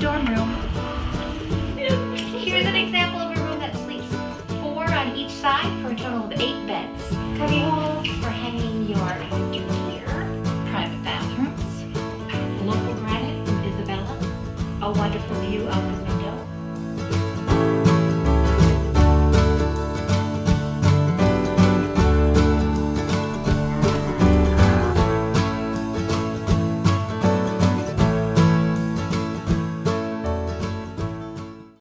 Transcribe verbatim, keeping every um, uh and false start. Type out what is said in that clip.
dorm room. Here's an example of a room that sleeps four on each side for a total of eight beds. Cubby holes for hanging your winter gear. Private bathrooms. Local granite from Isabella. A wonderful view of the